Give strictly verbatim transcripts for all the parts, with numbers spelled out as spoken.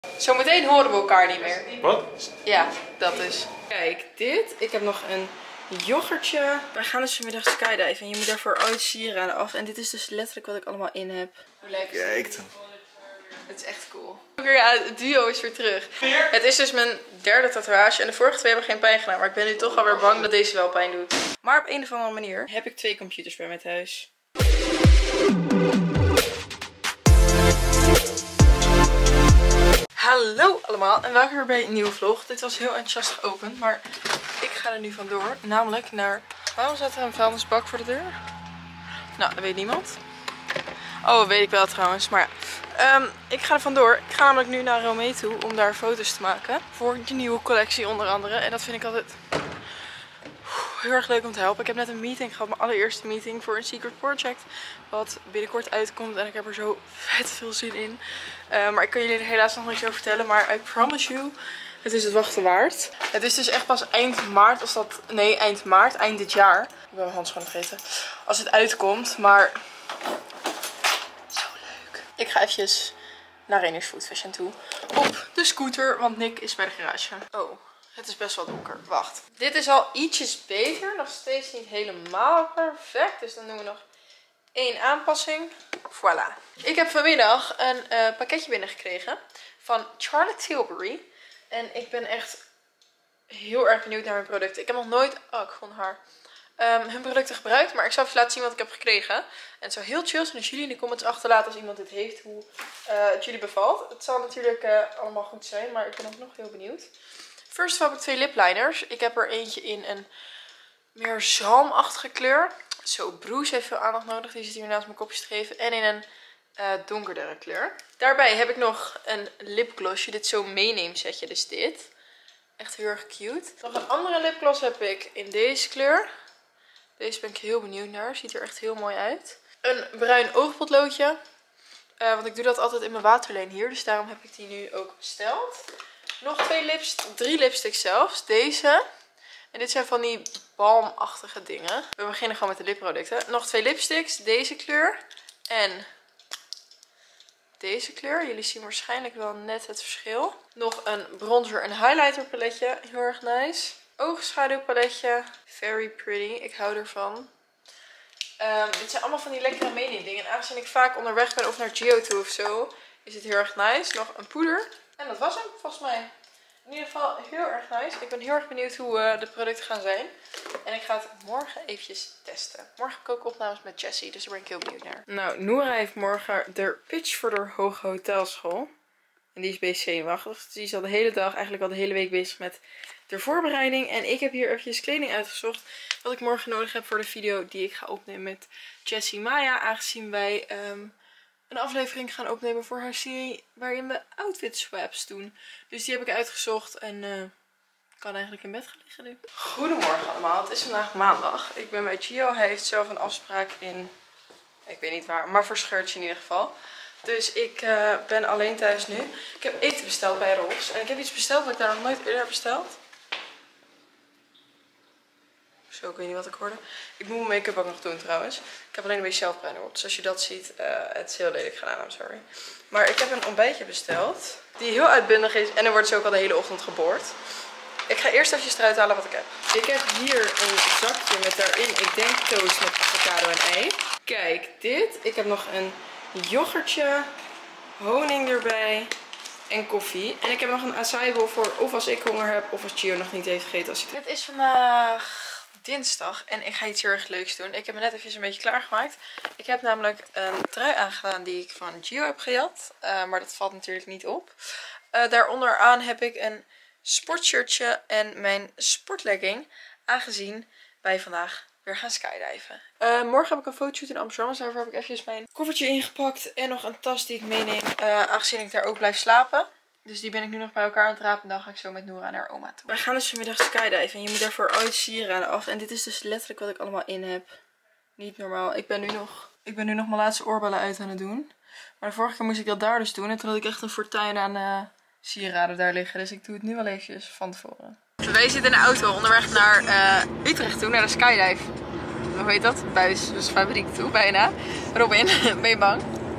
Zometeen horen we elkaar niet meer. Wat? Ja, dat is. Kijk, dit. Ik heb nog een yoghurtje. Wij gaan dus vanmiddag skydiven. En je moet daarvoor ooit sieraden af. En dit is dus letterlijk wat ik allemaal in heb. Hoe lekker. Kijk. Het is echt cool. Ja, het duo is weer terug. Het is dus mijn derde tatoeage. En de vorige twee hebben geen pijn gedaan. Maar ik ben nu toch alweer bang dat deze wel pijn doet. Maar op een of andere manier heb ik twee computers bij mij thuis. Hallo allemaal en welkom weer bij een nieuwe vlog. Dit was heel enthousiast geopend, maar ik ga er nu vandoor. Namelijk naar... Waarom staat er een vuilnisbak voor de deur? Nou, dat weet niemand. Oh, dat weet ik wel trouwens, maar ja. Um, ik ga er vandoor. Ik ga namelijk nu naar Romee toe om daar foto's te maken. Voor de nieuwe collectie onder andere. En dat vind ik altijd heel erg leuk om te helpen. Ik heb net een meeting gehad, mijn allereerste meeting voor een secret project. Wat binnenkort uitkomt en ik heb er zo vet veel zin in. Uh, maar ik kan jullie er helaas nog niks over vertellen. Maar I promise you, het is het wachten waard. Het is dus echt pas eind maart, als dat... Nee, eind maart, eind dit jaar. Ik ben mijn handschoenen vergeten. Als het uitkomt, maar... Zo leuk. Ik ga eventjes naar Reiners Food Fashion toe. Op de scooter, want Nick is bij de garage. Oh. Het is best wel donker. Wacht. Dit is al ietsjes beter. Nog steeds niet helemaal perfect. Dus dan doen we nog één aanpassing. Voilà. Ik heb vanmiddag een uh, pakketje binnengekregen van Charlotte Tilbury. En ik ben echt heel erg benieuwd naar hun producten. Ik heb nog nooit... Oh, ik vond haar. Um, hun producten gebruikt. Maar ik zal even laten zien wat ik heb gekregen. En het zou heel chill zijn als jullie in de comments achterlaten als iemand dit heeft. Hoe uh, het jullie bevalt. Het zal natuurlijk uh, allemaal goed zijn. Maar ik ben ook nog heel benieuwd. First of all heb ik twee lipliners. Ik heb er eentje in een meer zalmachtige kleur. Zo, Bruce heeft veel aandacht nodig. Die zit hier naast mijn kopjes te geven. En in een uh, donkerdere kleur. Daarbij heb ik nog een lipglossje. Dit zo'n meeneemsetje. Dus dit. Echt heel erg cute. Nog een andere lipgloss heb ik in deze kleur. Deze ben ik heel benieuwd naar. Ziet er echt heel mooi uit. Een bruin oogpotloodje. Uh, want ik doe dat altijd in mijn waterleen hier. Dus daarom heb ik die nu ook besteld. Nog twee lipsticks, drie lipsticks zelfs. Deze. En dit zijn van die balmachtige dingen. We beginnen gewoon met de lipproducten. Nog twee lipsticks. Deze kleur. En deze kleur. Jullie zien waarschijnlijk wel net het verschil. Nog een bronzer en highlighter paletje. Heel erg nice. Oogschaduwpaletje. Very pretty. Ik hou ervan. Um, dit zijn allemaal van die lekkere meeneem dingen. En aangezien ik vaak onderweg ben of naar Gio toe of zo, is het heel erg nice. Nog een poeder. En dat was hem volgens mij. In ieder geval heel erg nice. Ik ben heel erg benieuwd hoe uh, de producten gaan zijn. En ik ga het morgen eventjes testen. Morgen heb ik ook opnames met Jessie. Dus daar ben ik heel benieuwd naar. Nou, Noora heeft morgen de pitch voor de hoge hotelschool. En die is bezig zenuwachtig. Dus die is al de hele dag, eigenlijk al de hele week bezig met de voorbereiding. En ik heb hier eventjes kleding uitgezocht. Wat ik morgen nodig heb voor de video die ik ga opnemen met Jessie Maya. Aangezien wij... Um, een aflevering gaan opnemen voor haar serie waarin we outfit swaps doen. Dus die heb ik uitgezocht en uh, kan eigenlijk in bed gaan liggen nu. Goedemorgen allemaal, het is vandaag maandag. Ik ben bij Gio, hij heeft zelf een afspraak in, ik weet niet waar, maar voor Scheurtje in ieder geval. Dus ik uh, ben alleen thuis nu. Ik heb eten besteld bij Rolfs en ik heb iets besteld wat ik daar nog nooit eerder heb besteld. Zo, ik weet niet wat ik hoorde. Ik moet mijn make-up ook nog doen trouwens. Ik heb alleen een beetje zelfbruiner op. Dus als je dat ziet, uh, het is heel lelijk gedaan, I'm sorry. Maar ik heb een ontbijtje besteld. Die heel uitbundig is. En er wordt zo ook al de hele ochtend geboord. Ik ga eerst even eruit halen wat ik heb. Ik heb hier een zakje met daarin, ik denk toast met avocado en ei. Kijk, dit. Ik heb nog een yoghurtje. Honing erbij. En koffie. En ik heb nog een acai bowl voor of als ik honger heb of als Gio nog niet heeft gegeten. Als hij... Het is vandaag dinsdag en ik ga iets heel erg leuks doen. Ik heb me net even een beetje klaargemaakt. Ik heb namelijk een trui aangedaan die ik van Gio heb gejat. Uh, maar dat valt natuurlijk niet op. Uh, daaronderaan heb ik een sportshirtje en mijn sportlegging. Aangezien wij vandaag weer gaan skydiven. Uh, morgen heb ik een fotoshoot in Amsterdam. Dus daarvoor heb ik eventjes mijn koffertje ingepakt. En nog een tas die ik meeneem. Uh, aangezien ik daar ook blijf slapen. Dus die ben ik nu nog bij elkaar aan het rapen. En dan ga ik zo met Noora naar oma toe. Wij gaan dus vanmiddag skydiven. En je moet daarvoor ooit sieraden af. En dit is dus letterlijk wat ik allemaal in heb. Niet normaal. Ik ben nu nog, ik ben nu nog mijn laatste oorbellen uit aan het doen. Maar de vorige keer moest ik dat daar dus doen. En toen had ik echt een fortuin aan uh, sieraden daar liggen. Dus ik doe het nu wel eventjes van tevoren. Wij zitten in de auto onderweg naar uh, Utrecht toe. Naar de skydive. Hoe heet dat? Buis. Dus fabriek toe bijna. Robin, ben je bang?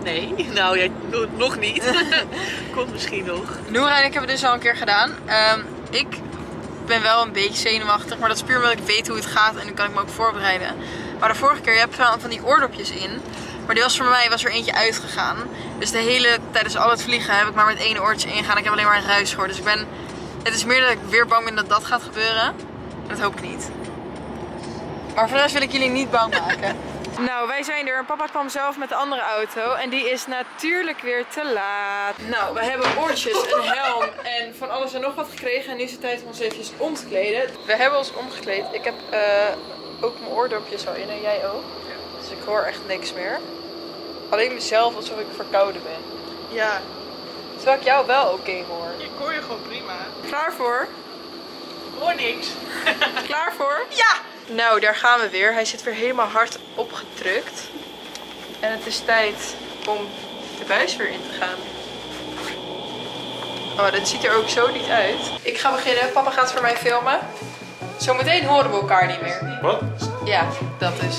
Nee, nou ja, nog niet. Komt misschien nog. Noora en ik hebben het dus al een keer gedaan. Um, ik ben wel een beetje zenuwachtig, maar dat is puur omdat ik weet hoe het gaat en dan kan ik me ook voorbereiden. Maar de vorige keer, je hebt van die oordopjes in. Maar die was voor mij was er eentje uitgegaan. Dus de hele, tijdens al het vliegen heb ik maar met één oortje ingegaan. Ik heb alleen maar een ruis gehoord. Dus ik ben, het is meer dat ik weer bang ben dat dat gaat gebeuren. En dat hoop ik niet. Maar voor de rest wil ik jullie niet bang maken. Nou, wij zijn er. Papa kwam zelf met de andere auto. En die is natuurlijk weer te laat. Nou, we hebben oortjes, een helm en van alles en nog wat gekregen. En nu is het tijd om ons eventjes om te kleden. We hebben ons omgekleed. Ik heb uh, ook mijn oordopjes al in en jij ook. Dus ik hoor echt niks meer. Alleen mezelf alsof ik verkouden ben. Ja. Terwijl ik jou wel oké okay hoor. Ik hoor je gewoon prima. Klaar voor? Ik hoor niks. Klaar voor? Ja! Nou, daar gaan we weer. Hij zit weer helemaal hard opgedrukt. En het is tijd om de buis weer in te gaan. Oh, dat ziet er ook zo niet uit. Ik ga beginnen. Papa gaat voor mij filmen. Zometeen horen we elkaar niet meer. Wat? Ja, dat dus.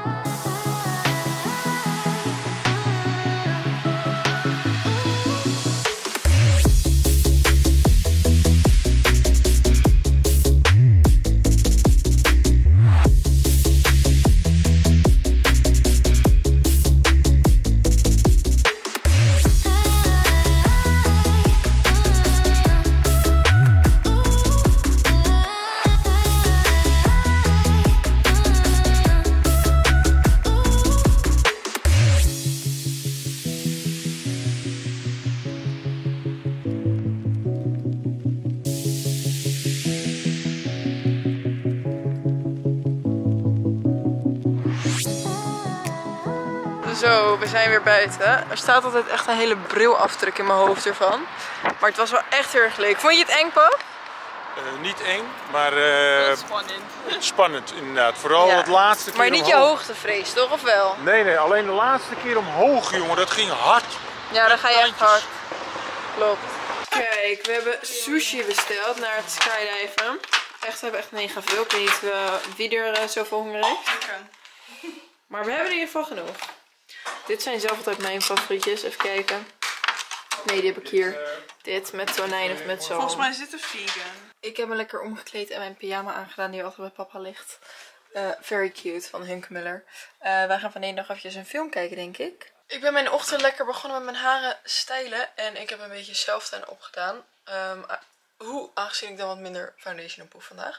Zo, we zijn weer buiten. Er staat altijd echt een hele brilafdruk in mijn hoofd ervan. Maar het was wel echt heel erg leuk. Vond je het eng, Pap? Uh, niet eng, maar uh, spannend. Spannend inderdaad. Vooral Ja. het laatste keer Maar niet omhoog. je hoogtevrees, toch? Of wel? Nee, nee, alleen de laatste keer omhoog, jongen. Dat ging hard. Ja, dan ga je echt Tandjes. hard. Klopt. Kijk, we hebben sushi besteld naar het skydiven. Echt, we hebben echt mega veel. Ik weet niet uh, wie er uh, zoveel honger heeft. Maar we hebben in ieder geval genoeg. Dit zijn zelf altijd mijn favorietjes. Even kijken. Nee, die heb ik hier. Dit met tonijn of met zalm. Volgens mij is dit een vegan. Ik heb me lekker omgekleed en mijn pyjama aangedaan die altijd bij papa ligt. Uh, very cute van Hunkemüller. Uh, wij gaan vandaag nog eventjes een film kijken, denk ik. Ik ben mijn ochtend lekker begonnen met mijn haren stijlen. En ik heb een beetje self-tan opgedaan. Um, hoe, aangezien ik dan wat minder foundation op hoef vandaag.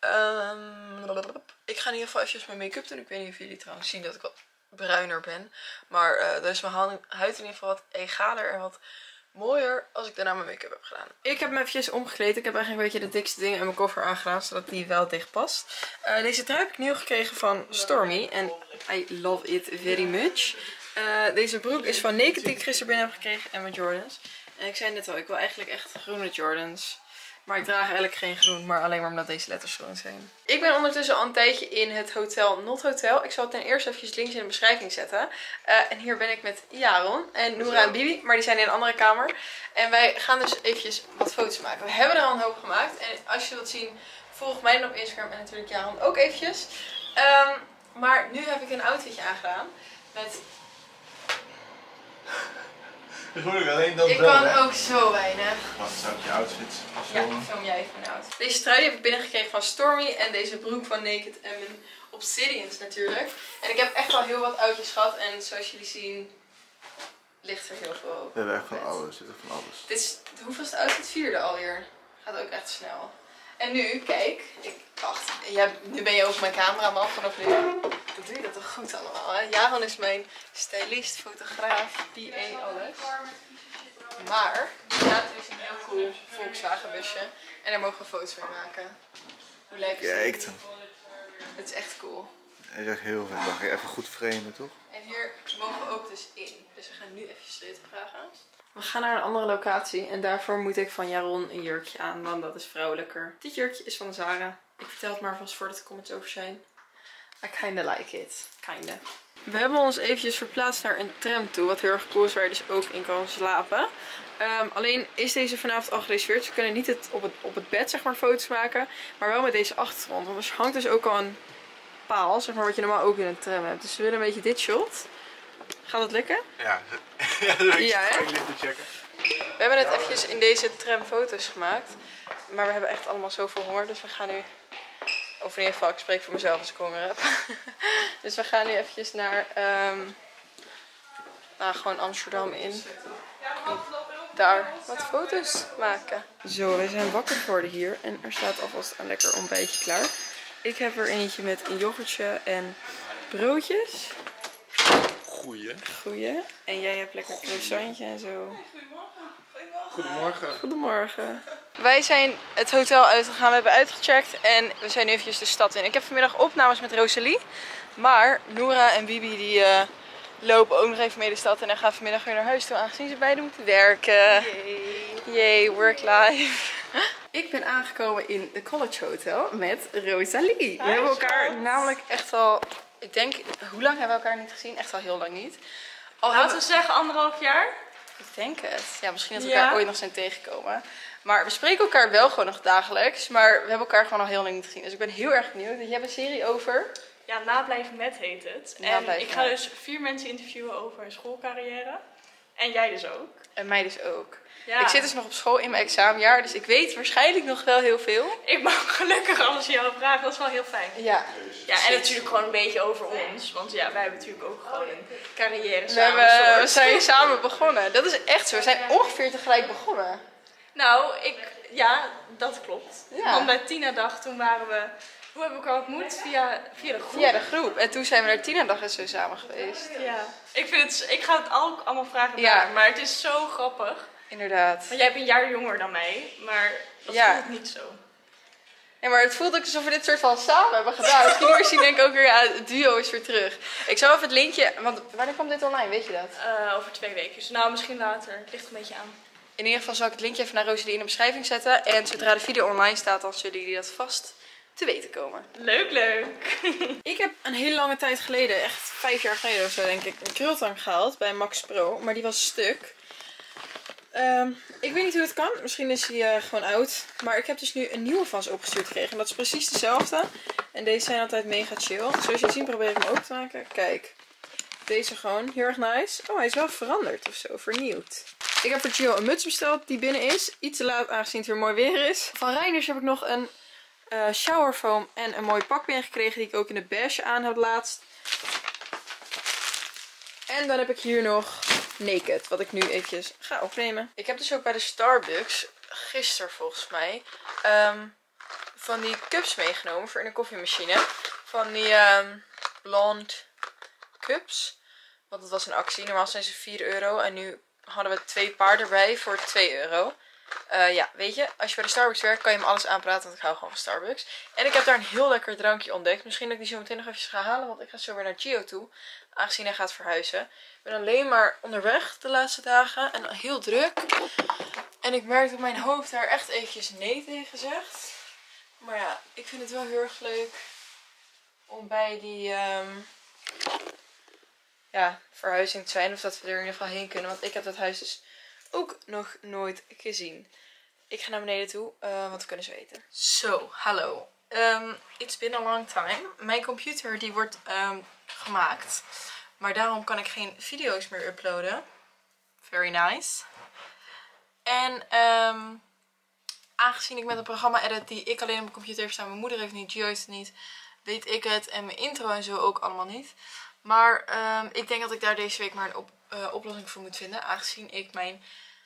Um, ik ga in ieder geval eventjes mijn make-up doen. Ik weet niet of jullie trouwens zien dat ik wat bruiner ben. Maar uh, dan is mijn huid in ieder geval wat egaler en wat mooier als ik daarna mijn make-up heb gedaan. Ik heb me eventjes omgekleed. Ik heb eigenlijk een beetje de dikste dingen in mijn koffer aangedaan, zodat die wel dicht past. Uh, deze trui heb ik nieuw gekregen van Stormy. En I love it very much. Uh, deze broek is van Naked die ik gisteren binnen heb gekregen en mijn Jordans. En ik zei net al, ik wil eigenlijk echt groene Jordans. Maar ik draag eigenlijk geen groen, maar alleen maar omdat deze letters groen zijn. Ik ben ondertussen al een tijdje in het hotel Not Hotel. Ik zal ten eerste even links in de beschrijving zetten. Uh, en hier ben ik met Jaron en Noora en Bibi, maar die zijn in een andere kamer. En wij gaan dus eventjes wat foto's maken. We hebben er al een hoop gemaakt. En als je wilt zien, volg mij dan op Instagram en natuurlijk Jaron ook eventjes. Um, maar nu heb ik een outfitje aangedaan met... Dat hoor ik alleen dan ik wel, kan hè? ook zo weinig. Wat zou je outfit Ja, ik film jij even mijn outfit. Deze trui die heb ik binnengekregen van Stormy. En deze broek van Naked en mijn Obsidians natuurlijk. En ik heb echt wel heel wat oudjes gehad. En zoals jullie zien, ligt er heel veel op. We hebben echt van alles, zit er van alles. Dit is de hoeveelste outfit? Vierde alweer. Gaat ook echt snel. En nu, kijk. Ik dacht, ja, nu ben je ook mijn cameraman vanaf nu. Dan doe je dat toch goed allemaal, hè? Jaron is mijn stylist, fotograaf, P A, alles. Maar, ja, het is een heel cool Volkswagen busje. En daar mogen we foto's mee maken. Hoe lijkt het? Kijk dan. Het is echt cool. Hij is echt heel vet. Mag je even goed framen, toch? En hier mogen we ook dus in. Dus we gaan nu even sleutel vragen. We gaan naar een andere locatie. En daarvoor moet ik van Jaron een jurkje aan. Want dat is vrouwelijker. Dit jurkje is van Zara. Ik vertel het maar vast voordat de comments over zijn. I kinda like it. Kinda. We hebben ons eventjes verplaatst naar een tram toe. Wat heel erg cool is, waar je dus ook in kan slapen. Um, alleen is deze vanavond al gereserveerd. Ze kunnen niet het op, het, op het bed zeg maar foto's maken. Maar wel met deze achtergrond. Want er hangt dus ook al een paal. Zeg maar wat je normaal ook in een tram hebt. Dus we willen een beetje dit shot. Gaat het lukken? Ja, ja, dat Ja, hè? ik licht te checken. We hebben net eventjes in deze tram foto's gemaakt. Maar we hebben echt allemaal zoveel honger. Dus we gaan nu... Of in ieder geval, ik spreek voor mezelf als ik honger heb. Dus we gaan nu eventjes naar... Um, nou, gewoon Amsterdam in. En daar wat foto's maken. Zo, we zijn wakker geworden hier. En er staat alvast een lekker ontbijtje klaar. Ik heb er eentje met een yoghurtje en broodjes. Goeie. Goeie. En jij hebt lekker een croissantje en zo. Goedemorgen. Goedemorgen. Wij zijn het hotel uitgegaan, we hebben uitgecheckt en we zijn nu eventjes de stad in. Ik heb vanmiddag opnames met Rosalie, maar Noora en Bibi die uh, lopen ook nog even mee de stad en dan gaan vanmiddag weer naar huis toe, aangezien ze beiden moeten werken. Yay, Yay work life. Ik ben aangekomen in de College Hotel met Rosalie. We hebben elkaar namelijk echt al, ik denk, hoe lang hebben we elkaar niet gezien? Echt al heel lang niet. Al Laten hebben... we zeggen anderhalf jaar. Ik denk het. Ja, misschien dat we Ja. elkaar ooit nog zijn tegengekomen. Maar we spreken elkaar wel gewoon nog dagelijks. Maar we hebben elkaar gewoon al heel lang niet gezien. Dus ik ben heel erg benieuwd. Je hebt een serie over... Ja, Nablijven met heet het. En Nablijven ik ga met. dus vier mensen interviewen over hun schoolcarrière. En jij dus ook. En mij dus ook. Ja. Ik zit dus nog op school in mijn examenjaar. Dus ik weet waarschijnlijk nog wel heel veel. Ik mag gelukkig alles jou vragen. Dat is wel heel fijn. Ja. Ja, en natuurlijk gewoon een beetje over ons. Want ja, wij hebben natuurlijk ook gewoon een carrière We, samen. hebben, we soort. zijn samen begonnen. Dat is echt zo. We zijn ongeveer tegelijk begonnen. Nou, ik... Ja, dat klopt. Ja. Want bij Tina-dag, toen waren we... Hoe hebben we elkaar ontmoet? Via, via de groep. Via de groep. En toen zijn we naar Tina-dag en zo samen geweest. Ja. Ik, vind het, ik ga het ook allemaal vragen Ja. daar, maar het is zo grappig. Inderdaad. Want jij bent een jaar jonger dan mij, maar dat Ja. voelt niet zo. Ja, maar het voelt ook alsof we dit soort van samen hebben gedaan. Misschien weer zien denk ik ook weer, ja, het duo is weer terug. Ik zou even het linkje, want wanneer komt dit online, weet je dat? Uh, over twee weken. Nou, misschien later. Het ligt een beetje aan. In ieder geval zal ik het linkje even naar Rosalie in de beschrijving zetten. En zodra de video online staat, dan zullen jullie dat vast te weten komen. Leuk, leuk. Ik heb een hele lange tijd geleden, echt vijf jaar geleden of zo denk ik, een krultang gehaald bij Max Pro. Maar die was stuk. Um, ik weet niet hoe het kan. Misschien is hij uh, gewoon oud. Maar ik heb dus nu een nieuwe van ze opgestuurd gekregen. En dat is precies dezelfde. En deze zijn altijd mega chill. Zoals je ziet probeer ik hem open te maken. Kijk. Deze gewoon heel erg nice. Oh, hij is wel veranderd of zo. Vernieuwd. Ik heb voor Gio een muts besteld die binnen is. Iets te laat aangezien het weer mooi weer is. Van Reinders heb ik nog een uh, showerfoam en een mooi pak binnengekregen. Die ik ook in de beige aan heb laatst. En dan heb ik hier nog Naked, wat ik nu eventjes ga opnemen. Ik heb dus ook bij de Starbucks, gisteren volgens mij, um, van die cups meegenomen voor in een koffiemachine. Van die um, blonde cups. Want het was een actie. Normaal zijn ze vier euro en nu hadden we twee paar erbij voor twee euro. Uh, ja, weet je, als je bij de Starbucks werkt kan je me alles aanpraten, want ik hou gewoon van Starbucks. En ik heb daar een heel lekker drankje ontdekt. Misschien dat ik die zo meteen nog even ga halen, want ik ga zo weer naar Gio toe. Aangezien hij gaat verhuizen. Ik ben alleen maar onderweg de laatste dagen en heel druk. En ik merk dat mijn hoofd daar echt eventjes nee tegen zegt. Maar ja, ik vind het wel heel erg leuk om bij die um, ja, verhuizing te zijn. Of dat we er in ieder geval heen kunnen, want ik heb dat huis dus ook nog nooit gezien. Ik ga naar beneden toe, uh, want we kunnen zo eten. Zo, hallo. Um, it's been a long time. Mijn computer die wordt um, gemaakt. Maar daarom kan ik geen video's meer uploaden. Very nice. En um, aangezien ik met een programma edit die ik alleen op mijn computer heb staan. Mijn moeder heeft niet, Gio heeft het niet. Weet ik het. En mijn intro en zo ook allemaal niet. Maar um, ik denk dat ik daar deze week maar een op, uh, oplossing voor moet vinden. Aangezien ik mijn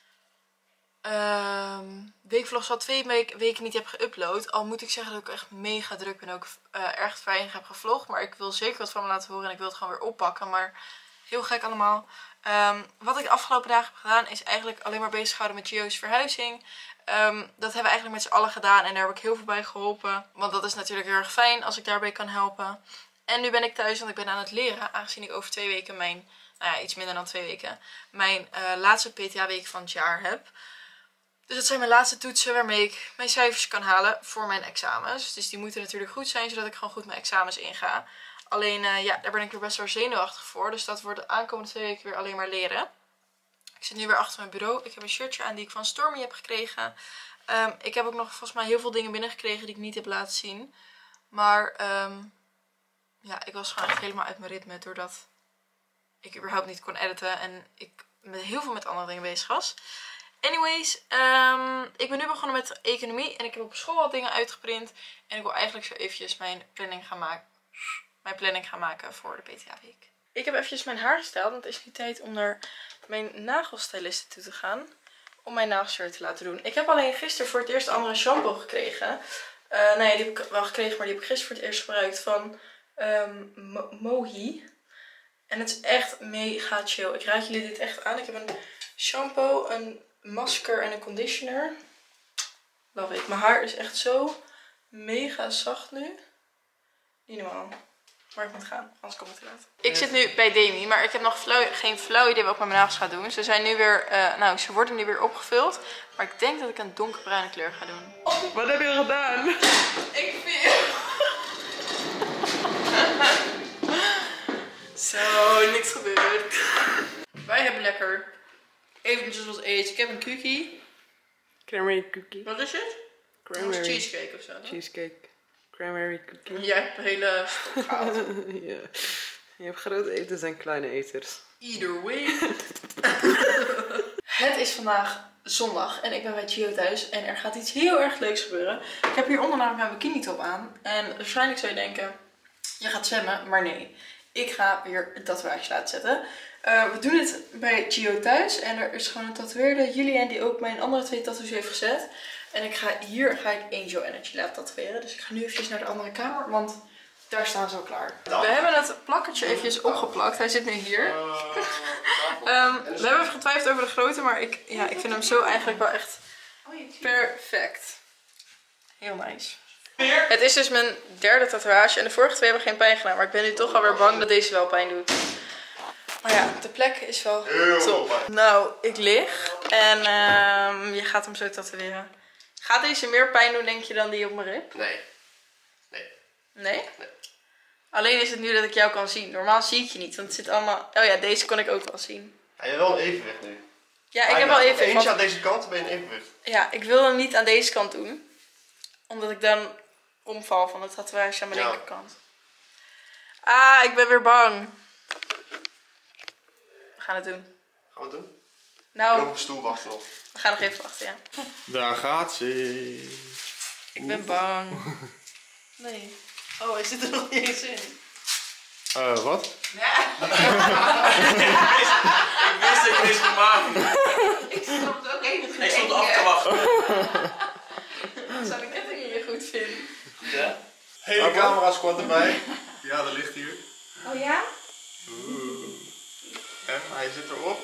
um, weekvlogs al twee weken niet heb geüpload. Al moet ik zeggen dat ik echt mega druk ben. Ook uh, erg weinig heb gevlogd. Maar ik wil zeker wat van me laten horen. En ik wil het gewoon weer oppakken. Maar heel gek allemaal. Um, wat ik de afgelopen dagen heb gedaan is eigenlijk alleen maar bezig gehouden met Gio's verhuizing. Um, dat hebben we eigenlijk met z'n allen gedaan. En daar heb ik heel veel bij geholpen. Want dat is natuurlijk heel erg fijn als ik daarbij kan helpen. En nu ben ik thuis, want ik ben aan het leren. Aangezien ik over twee weken mijn, nou ja, iets minder dan twee weken, mijn uh, laatste P T A-week van het jaar heb. Dus dat zijn mijn laatste toetsen waarmee ik mijn cijfers kan halen voor mijn examens. Dus die moeten natuurlijk goed zijn, zodat ik gewoon goed mijn examens inga. Alleen, uh, ja, daar ben ik weer best wel zenuwachtig voor. Dus dat wordt de aankomende twee weken weer alleen maar leren. Ik zit nu weer achter mijn bureau. Ik heb een shirtje aan die ik van Stormy heb gekregen. Um, ik heb ook nog volgens mij heel veel dingen binnengekregen die ik niet heb laten zien. Maar um, ja, ik was gewoon echt helemaal uit mijn ritme doordat ik überhaupt niet kon editen. En ik met heel veel met andere dingen bezig was. Anyways, um, ik ben nu begonnen met economie. En ik heb op school wat dingen uitgeprint. En ik wil eigenlijk zo eventjes mijn planning gaan maken. Mijn planning gaan maken voor de P T A-week. Ik heb eventjes mijn haar gesteld. Want het is nu tijd om naar mijn nagelstyliste toe te gaan. Om mijn nagels weer te laten doen. Ik heb alleen gisteren voor het eerst een andere shampoo gekregen. Uh, nee, die heb ik wel gekregen, maar die heb ik gisteren voor het eerst gebruikt van um, Mo Mohi. En het is echt mega chill. Ik raad jullie dit echt aan. Ik heb een shampoo, een masker en een conditioner. Love it. Mijn haar is echt zo mega zacht nu. Niet normaal. Maar ik moet gaan, anders komt het eruit. Ik zit nu bij Demi, maar ik heb nog flauw, geen flauw idee wat ik met mijn nagels ga doen. Ze zijn nu weer, uh, nou ze worden nu weer opgevuld. Maar ik denk dat ik een donkerbruine kleur ga doen. Wat heb je gedaan? Ik vind... Zo, niks gebeurd. Wij hebben lekker eventjes wat eten. Ik heb een cookie. Cranberry cookie. Wat is het? Cranberry. Dat is cheesecake of zo. Toch? Cheesecake. Cranberry cookie. Jij hebt de hele stok gehaald. Ja. Je hebt grote eters en kleine eters. Either way. Het is vandaag zondag en ik ben bij Gio thuis en er gaat iets heel erg leuks gebeuren. Ik heb hieronder namelijk mijn bikini top aan. En waarschijnlijk zou je denken, je gaat zwemmen, maar nee. Ik ga weer een tatoeage laten zetten. Uh, we doen het bij Gio thuis en er is gewoon een tatoeëerder, Julian, die ook mijn andere twee tattoos heeft gezet. En ik ga, hier ga ik Angel Energy laten tatoeëren. Dus ik ga nu eventjes naar de andere kamer, want daar staan ze al klaar. We hebben het plakkertje eventjes opgeplakt. Hij zit nu hier. um, we hebben even getwijfeld over de grootte, maar ik, ja, ik vind hem zo eigenlijk wel echt perfect. Heel nice. Het is dus mijn derde tatoeage en de vorige twee hebben geen pijn gedaan. Maar ik ben nu toch alweer bang dat deze wel pijn doet. Maar ja, de plek is wel top. Nou, ik lig en um, je gaat hem zo tatoeëren. Gaat deze meer pijn doen, denk je, dan die op mijn rib? Nee. Nee. Nee? Nee. Alleen is het nu dat ik jou kan zien. Normaal zie ik je niet, want het zit allemaal... Oh ja, deze kon ik ook wel zien. Ja, je hebt wel een evenwicht nu. Ja, ik heb wel evenwicht. Eentje want... aan deze kant, ben je een evenwicht. Ja, ik wil hem niet aan deze kant doen. Omdat ik dan omval van de tatoeage aan mijn ja. linkerkant. Ah, ik ben weer bang. We gaan het doen. Gaan we het doen? Nou, op de stoel wachten nog. We gaan nog even wachten, ja. Daar gaat ze. Ik ben bang. Nee. Oh, hij zit er nog niet eens in. Eh, uh, wat? Ja. Ik wist dat je dit ging maken. Ik stond ook even Ik stond af te wachten. Zou ik net dat je je goed vindt? Ja. Hele camera squad erbij. Ja, dat ligt hier. Oh ja? Oeh. En hij zit erop.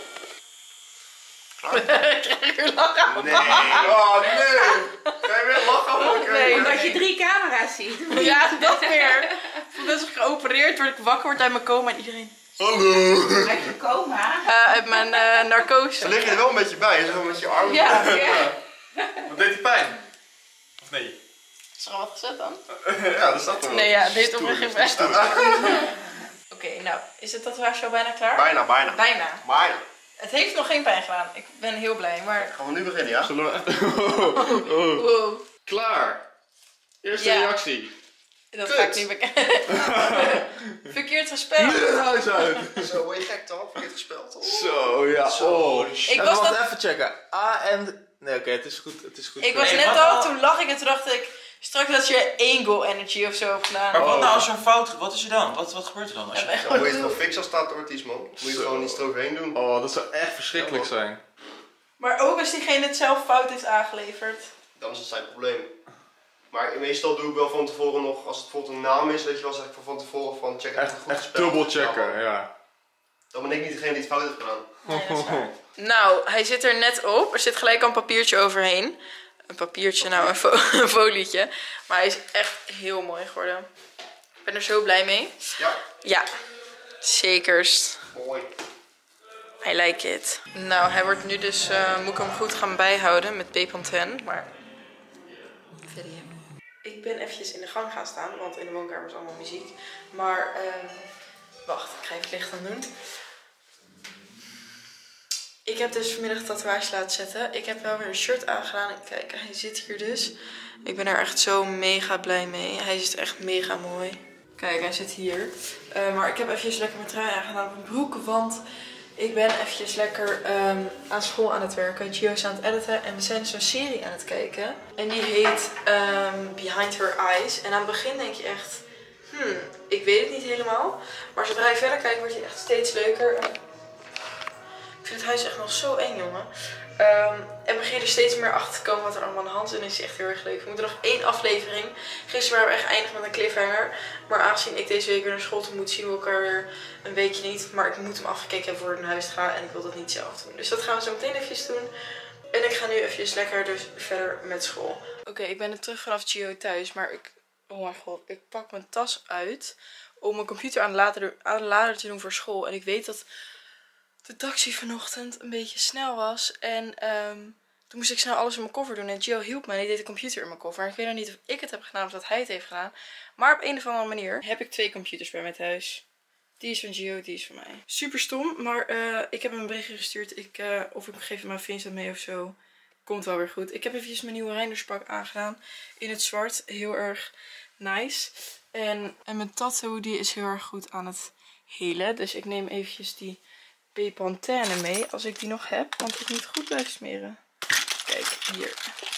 Klaar? Ik krijg weer lachen. Nee. Oh nee. Ga je weer lachen? Oh, nee, omdat je drie camera's ziet. Ja, dat weer. Voordat ik geopereerd word, ik wakker word uit mijn coma en iedereen... Hallo. Uit je coma? Uh, uit mijn uh, narcose. Dan lig je er wel een beetje bij, zo met je armen. Ja. Ja. Wat deed die pijn? Of nee? Is er al wat gezet dan? Ja, dat staat er wel. Nee, ja, het deed oprecht geen pijn. Oké, Okay, nou, is het tatoeage al bijna klaar? Bijna, bijna. Bijna. Bijna. Het heeft nog geen pijn gedaan. Ik ben heel blij, maar... Gaan we nu beginnen, ja? Zullen we echt... Oh, oh. Wow. Klaar. Eerste Ja. reactie. Dat Kut. ga ik niet bekijken. Verkeerd gespeeld. Nu het huis uit. Zo, word je gek toch? Verkeerd gespeeld toch? Zo, ja. Zo, Oh. die Ik En was wacht dat- even checken. A en... Nee, oké, het is goed. Het is goed. Ik was Nee, net wat al, nou- toen lag ik en toen dacht ik... Straks dat je Angle Energy of zo hebt gedaan. Maar Wat Oh. nou als er een fout, wat is er dan? Wat, wat gebeurt er dan? Als je... Dan moet je het wel fixen als staat ortiz, man. Moet je Zo. gewoon iets eroverheen doen. Oh, dat zou echt verschrikkelijk Ja, zijn. Maar ook als diegene het zelf fout heeft aangeleverd. Dan is het zijn probleem. Maar meestal doe ik wel van tevoren nog, als het bijvoorbeeld een naam is, weet je wel, zeg ik van tevoren van check Echt, het goed echt gespeld. dubbel checken, ja. Dan ben ik niet degene die het fout heeft gedaan. Nee, dat is waar. Nou, hij zit er net op. Er zit gelijk al een papiertje overheen. Een papiertje, nou een, fo een folietje. Maar hij is echt heel mooi geworden. Ik ben er zo blij mee. Ja, Ja, zekerst. mooi. I like it. Nou, hij wordt nu dus... Uh, moet ik hem goed gaan bijhouden met Bepanthen. Maar... Video. Ik ben eventjes in de gang gaan staan. Want in de woonkamer is allemaal muziek. Maar... Uh, wacht, ik ga even het licht aan doen. Ik heb dus vanmiddag tatoeage laten zetten. Ik heb wel weer een shirt aangedaan. Kijk, hij zit hier dus. Ik ben er echt zo mega blij mee. Hij is echt mega mooi. Kijk, hij zit hier. Uh, maar ik heb eventjes lekker mijn trui aangedaan op mijn broek. Want ik ben eventjes lekker um, aan school aan het werken. Gio is aan het editen. En we zijn dus een serie aan het kijken. En die heet um, Behind Her Eyes. En aan het begin denk je echt... Hmm, ik weet het niet helemaal. Maar zodra je verder kijkt wordt je echt steeds leuker. En ik vind het huis echt nog zo eng, jongen. Um, en begin je er steeds meer achter te komen wat er allemaal aan de hand is. En het is echt heel erg leuk. We moeten nog één aflevering. Gisteren waren we echt geëindigd met een cliffhanger. Maar aangezien ik deze week weer naar school toe moet, zien we elkaar weer een weekje niet. Maar ik moet hem afgekeken hebben voor ik naar huis te gaan. En ik wil dat niet zelf doen. Dus dat gaan we zo meteen even doen. En ik ga nu even lekker dus verder met school. Oké, okay, ik ben er terug vanaf Gio thuis. Maar ik... Oh mijn god, ik pak mijn tas uit om mijn computer aan de lader, aan de lader te doen voor school. En ik weet dat de taxi vanochtend een beetje snel was. En um, toen moest ik snel alles in mijn koffer doen. En Gio hielp me en die deed de computer in mijn koffer. En ik weet nog niet of ik het heb gedaan of dat hij het heeft gedaan. Maar op een of andere manier heb ik twee computers bij mij thuis. Die is van Gio, die is van mij. Super stom, maar uh, ik heb hem een berichtje gestuurd. Ik, uh, of ik geef hem aan Vincent mee of zo. Komt wel weer goed. Ik heb eventjes mijn nieuwe Reinerspak aangedaan. In het zwart. Heel erg nice. En, en mijn tattoo die is heel erg goed aan het helen. Dus ik neem eventjes die Bepantene mee. Als ik die nog heb. Want ik moet goed blijven smeren. Kijk, hier.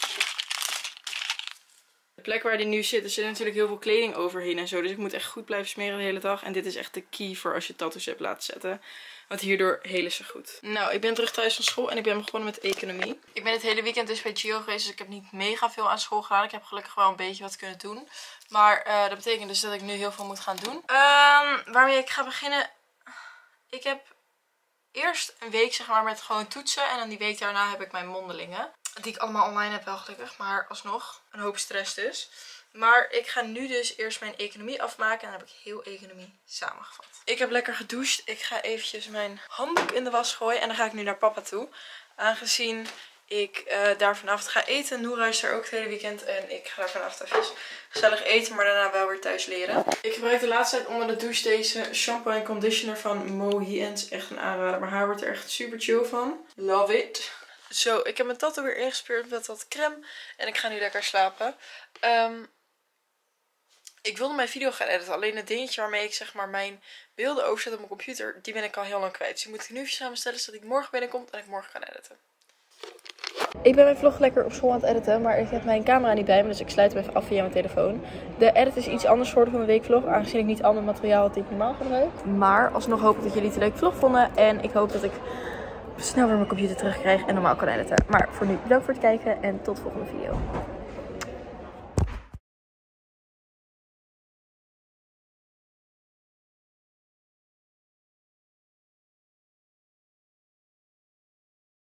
De plek waar die nu zit, er zit natuurlijk heel veel kleding overheen en zo. Dus ik moet echt goed blijven smeren de hele dag. En dit is echt de key voor als je tattoos hebt laten zetten. Want hierdoor helen ze goed. Nou, ik ben terug thuis van school en ik ben begonnen met economie. Ik ben het hele weekend dus bij Gio geweest, dus ik heb niet mega veel aan school gedaan. Ik heb gelukkig wel een beetje wat kunnen doen. Maar uh, dat betekent dus dat ik nu heel veel moet gaan doen. Um, waarmee ik ga beginnen. Ik heb eerst een week zeg maar met gewoon toetsen. En dan die week daarna heb ik mijn mondelingen. Die ik allemaal online heb wel gelukkig, maar alsnog een hoop stress dus. Maar ik ga nu dus eerst mijn economie afmaken en dan heb ik heel economie samengevat. Ik heb lekker gedoucht. Ik ga eventjes mijn handdoek in de was gooien en dan ga ik nu naar papa toe. Aangezien ik uh, daar vanavond ga eten. Noora is er ook het hele weekend en ik ga daar vanavond even gezellig eten, maar daarna wel weer thuis leren. Ik gebruik de laatste tijd onder de douche deze shampoo en conditioner van Mohins. Echt een aanrader. Mijn haar wordt er echt super chill van. Love it. Zo, ik heb mijn tattoo weer ingespeurd met wat crème en ik ga nu lekker slapen. Um, ik wilde mijn video gaan editen, alleen het dingetje waarmee ik zeg maar mijn beelden overzet op mijn computer, die ben ik al heel lang kwijt. Dus die moet ik nu even samenstellen zodat ik morgen binnenkom en ik morgen kan editen. Ik ben mijn vlog lekker op school aan het editen, maar ik heb mijn camera niet bij me, dus ik sluit hem even af via mijn telefoon. De edit is iets anders geworden van mijn weekvlog, aangezien ik niet al mijn materiaal had die ik normaal gebruik. Maar alsnog hoop ik dat jullie het een leuke vlog vonden en ik hoop dat ik snel weer mijn computer terugkrijg en normaal kan editen. Maar voor nu bedankt voor het kijken en tot de volgende video.